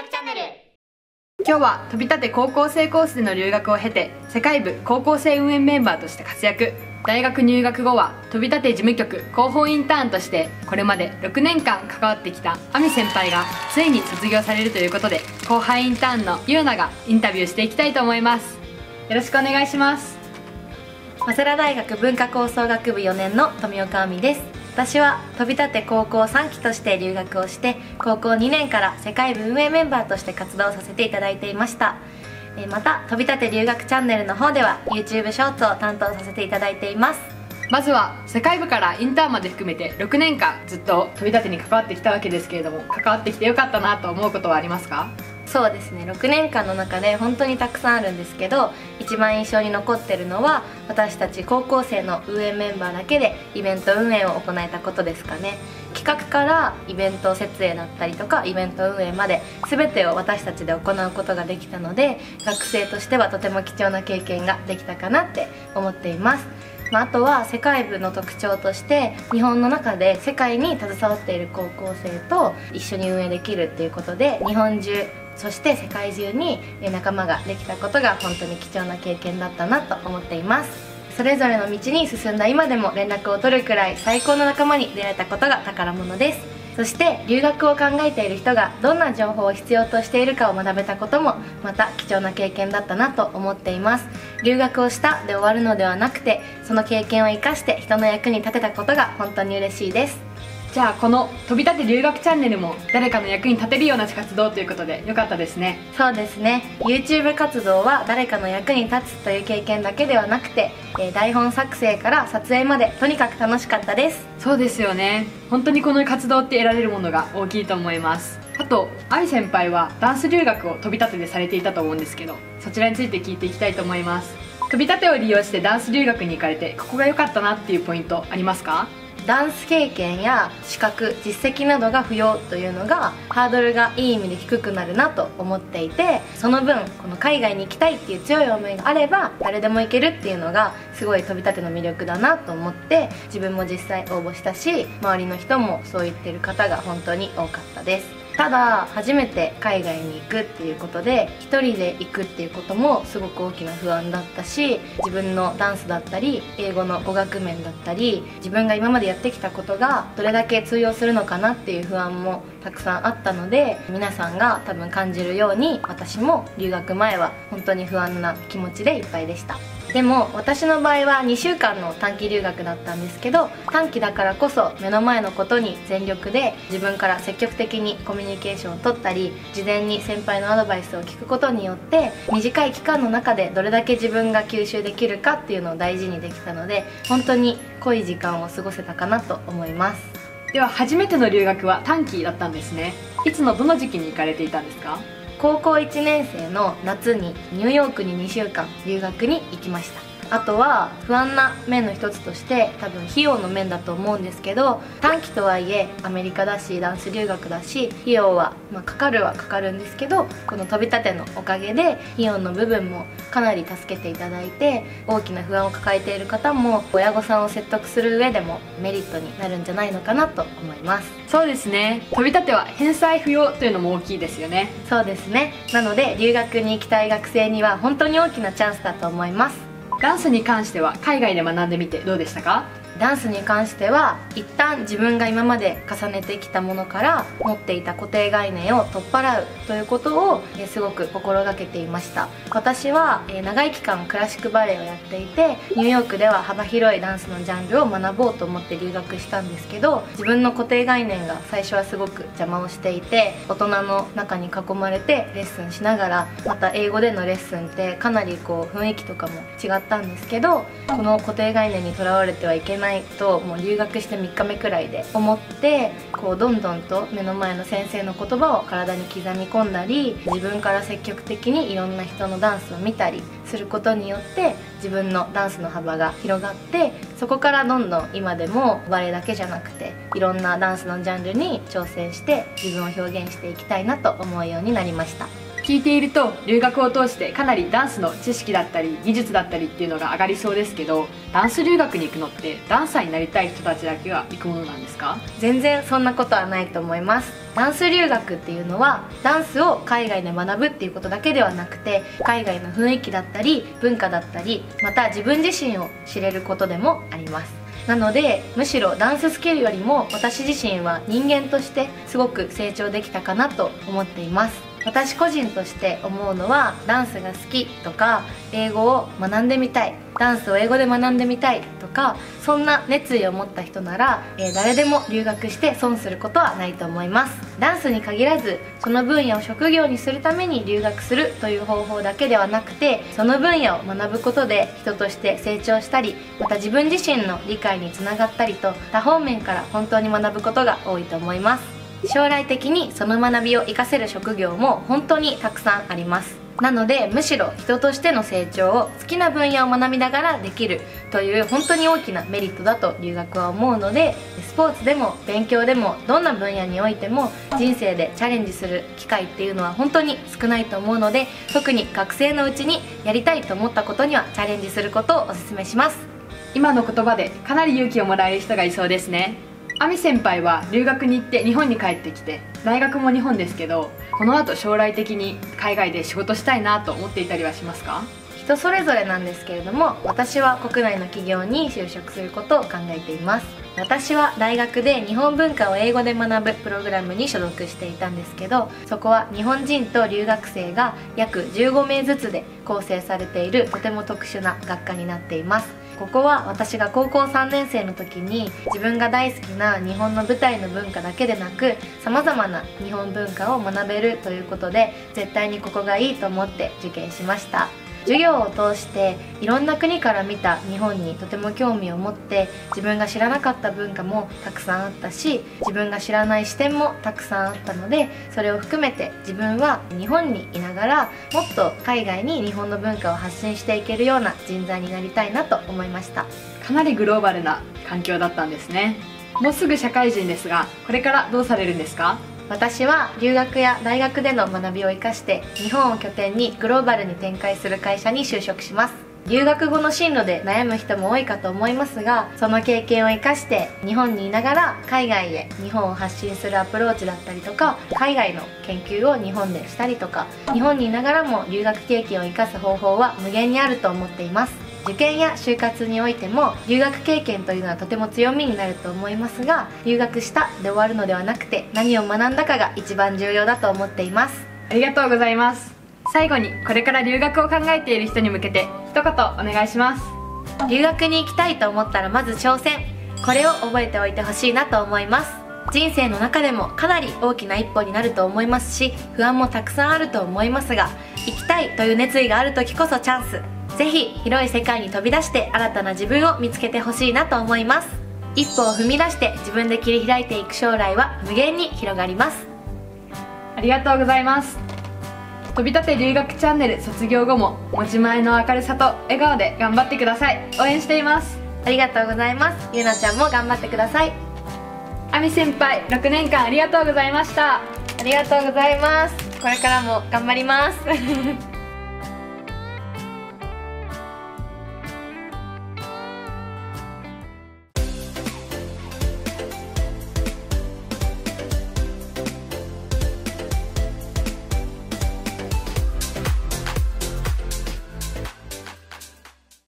学チャンネル。 今日は飛び立て高校生コースでの留学を経て世界部高校生運営メンバーとして活躍。大学入学後は飛び立て事務局広報インターンとしてこれまで6年間関わってきた亜美先輩がついに卒業されるということで、後輩インターンのゆうながインタビューしていきたいと思います。よろしくお願いします。 早稲田大学文化構想学部4年の富岡亜美です。私は飛び立て高校3期として留学をして、高校2年から世界部運営メンバーとして活動させていただいていました。また飛び立て留学チャンネルの方では YouTube ショーツを担当させていただいています。 まずは世界部からインターンまで含めて6年間ずっと飛び立てに関わってきたわけですけれども、関わってきてよかったなと思うことはありますか？ そうですね、6年間の中で本当にたくさんあるんですけど、一番印象に残ってるのは私たち高校生の運営メンバーだけでイベント運営を行えたことですかね。企画からイベント設営だったりとかイベント運営まで全てを私たちで行うことができたので、学生としてはとても貴重な経験ができたかなって思っています。あとは世界部の特徴として日本の中で世界に携わっている高校生と一緒に運営できるっていうことで、日本中そして世界中に仲間ができたことが本当に貴重な経験だったなと思っています。それぞれの道に進んだ今でも連絡を取るくらい最高の仲間に出会えたことが宝物です。そして留学を考えている人がどんな情報を必要としているかを学べたこともまた貴重な経験だったなと思っています。留学をしたで終わるのではなくて、その経験を生かして人の役に立てたことが本当に嬉しいです。 じゃあこの飛び立て留学チャンネルも誰かの役に立てるような活動ということでよかったですね。 そうですね、 YouTube 活動は誰かの役に立つという経験だけではなくて、台本作成から撮影までとにかく楽しかったです。 そうですよね、本当にこの活動って得られるものが大きいと思います。あと愛先輩はダンス留学を飛び立てでされていたと思うんですけど、そちらについて聞いていきたいと思います。飛び立てを利用してダンス留学に行かれてここが良かったなっていうポイントありますか？ ダンス経験や資格実績などが不要というのがハードルがいい意味で低くなるなと思っていて、その分この海外に行きたいっていう強い思いがあれば誰でも行けるっていうのがすごい飛び立ての魅力だなと思って、自分も実際応募したし周りの人もそう言ってる方が本当に多かったです。ただ初めて海外に行くっていうことで一人で行くっていうこともすごく大きな不安だったし、自分のダンスだったり英語の語学面だったり自分が今までやってきたことがどれだけ通用するのかなっていう不安もたくさんあったので、皆さんが多分感じるように私も留学前は本当に不安な気持ちでいっぱいでした。でも私の場合は2週間の短期留学だったんですけど、短期だからこそ目の前のことに全力で自分から積極的にコミュニケーションを取ったり事前に先輩のアドバイスを聞くことによって短い期間の中でどれだけ自分が吸収できるかっていうのを大事にできたので、本当に濃い時間を過ごせたかなと思います。 では初めての留学は短期だったんですね。いつのどの時期に行かれていたんですか？ 高校1年生の夏にニューヨークに2週間留学に行きました。あとは不安な面の一つとして多分費用の面だと思うんですけど、短期とはいえアメリカだしダンス留学だし費用はかかるんですけど、この飛び立てのおかげで費用の部分もかなり助けていただいて、大きな不安を抱えている方も親御さんを説得する上でもメリットになるんじゃないのかなと思います。 そうですね、飛び立ては返済不要というのも大きいですよね。 そうですね、なので留学に行きたい学生には本当に大きなチャンスだと思います。 ダンスに関しては海外で学んでみてどうでしたか？ ダンスに関しては一旦自分が今まで重ねてきたものから持っていた固定概念を取っ払うということをすごく心がけていました。私は長い期間クラシックバレエをやっていて、ニューヨークでは幅広いダンスのジャンルを学ぼうと思って留学したんですけど、自分の固定概念が最初はすごく邪魔をしていて、大人の中に囲まれてレッスンしながら、また英語でのレッスンってかなり雰囲気とかも違ったんですけど、この固定概念にとらわれてはいけないともう留学して3日目くらいで思って、どんどんと目の前の先生の言葉を体に刻み込んだり、自分から積極的にいろんな人のダンスを見たりすることによって自分のダンスの幅が広がって、そこからどんどん今でもバレエだけじゃなくていろんなダンスのジャンルに挑戦して自分を表現していきたいなと思うようになりました。 聞いていると留学を通してかなりダンスの知識だったり技術だったりっていうのが上がりそうですけど、 ダンス留学に行くのってダンサーになりたい人たちだけが行くものなんですか？ 全然そんなことはないと思います。ダンス留学っていうのはダンスを海外で学ぶっていうことだけではなくて、海外の雰囲気だったり文化だったり、また自分自身を知れることでもあります。なのでむしろダンススキルよりも私自身は人間としてすごく成長できたかなと思っています。私個人として思うのは、ダンスが好きとか英語を学んでみたい、ダンスを英語で学んでみたいとか、そんな熱意を持った人なら、誰でも留学して損することはないと思います。ダンスに限らずその分野を職業にするために留学するという方法だけではなくて、その分野を学ぶことで人として成長したり、また自分自身の理解につながったりと、多方面から本当に学ぶことが多いと思います。将来的にその学びを活かせる職業も本当にたくさんあります。なのでむしろ人としての成長を好きな分野を学びながらできるという本当に大きなメリットだと留学は思うので、スポーツでも勉強でもどんな分野においても人生でチャレンジする機会っていうのは本当に少ないと思うので、特に学生のうちにやりたいと思ったことにはチャレンジすることをお勧めします。 今の言葉でかなり勇気をもらえる人がいそうですね。亜美先輩は留学に行って日本に帰ってきて、大学も日本ですけど、この後将来的に海外で仕事したいなと思っていたりはしますか？ 人それぞれなんですけれども、私は国内の企業に就職することを考えています。私は大学で日本文化を英語で学ぶプログラムに所属していたんですけど、そこは日本人と留学生が約15名ずつで構成されているとても特殊な学科になっています。ここは私が高校3年生の時に自分が大好きな日本の舞台の文化だけでなく、様々な日本文化を学べるということで、絶対にここがいいと思って受験しました。授業を通していろんな国から見た日本にとても興味を持って、自分が知らなかった文化もたくさんあったし、自分が知らない視点もたくさんあったので、それを含めて自分は日本にいながらもっと海外に日本の文化を発信していけるような人材になりたいなと思いました。 かなりグローバルな環境だったんですね。もうすぐ社会人ですが、これからどうされるんですか？ 私は留学や大学での学びを生かして日本を拠点にグローバルに展開する会社に就職します。留学後の進路で悩む人も多いかと思いますが、その経験を生かして日本にいながら海外へ日本を発信するアプローチだったりとか、海外の研究を日本でしたりとか、日本にいながらも留学経験を生かす方法は無限にあると思っています。受験や就活においても留学経験というのはとても強みになると思いますが、留学したで終わるのではなくて、何を学んだかが一番重要だと思っています。 ありがとうございます。最後にこれから留学を考えている人に向けて一言お願いします。 留学に行きたいと思ったらまず挑戦、これを覚えておいてほしいなと思います。人生の中でもかなり大きな一歩になると思いますし、不安もたくさんあると思いますが、行きたいという熱意がある時こそチャンス。ぜひ広い世界に飛び出して新たな自分を見つけてほしいなと思います。一歩を踏み出して自分で切り開いていく将来は無限に広がります。 ありがとうございます。飛び立て留学チャンネル卒業後も持ち前の明るさと笑顔で頑張ってください。応援しています。 ありがとうございます。ゆなちゃんも頑張ってください。 亜美先輩、6年間ありがとうございました。 ありがとうございます。これからも頑張ります